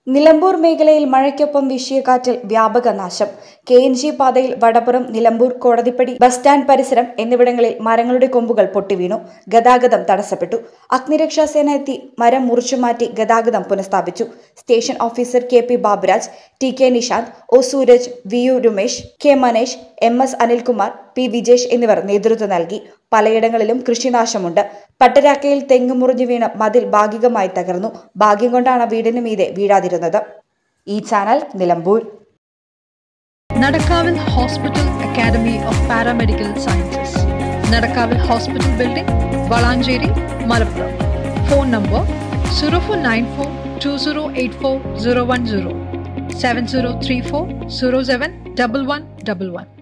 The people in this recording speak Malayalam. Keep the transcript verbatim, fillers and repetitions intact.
നിലമ്പൂർ മേഖലയിൽ മഴയ്ക്കൊപ്പം വീശിയ കാറ്റിൽ വ്യാപക നാശം. കെ എൻ ജി പാതയിൽ വടപുറം, നിലമ്പൂർ, കോടതിപ്പടി, ബസ് സ്റ്റാൻഡ് പരിസരം എന്നിവിടങ്ങളിൽ മരങ്ങളുടെ കൊമ്പുകൾ പൊട്ടിവീണു. ഗതാഗതം തടസ്സപ്പെട്ടു. അഗ്നിരക്ഷാസേന എത്തി മരം മുറിച്ചുമാറ്റി ഗതാഗതം പുനഃസ്ഥാപിച്ചു. Station officer K P Baburaj, T K Nishanth, O Sooraj, V U Ramesh, K Manesh, M S Anilkumar, P Vijesh എന്നിവർ നേതൃത്വം നൽകി. പലയിടങ്ങളിലും കൃഷിനാശമുണ്ട്. പട്ടരാക്കയിൽ തെങ്ങ് മുറിഞ്ഞു വീണ് മതിൽ ഭാഗികമായി തകർന്നു. ഭാഗ്യം കൊണ്ടാണ് വീടിന് മീതെ വീഴാതിരുന്നത്. ഈ channel Nilambur. Nadakkavil hospital academy of paramedical sciences, Nadakkavil hospital building, Valanchery, Malappuram. Phone number zero four nine four two zero eight four zero one zero, seven zero three four zero seven double one double one.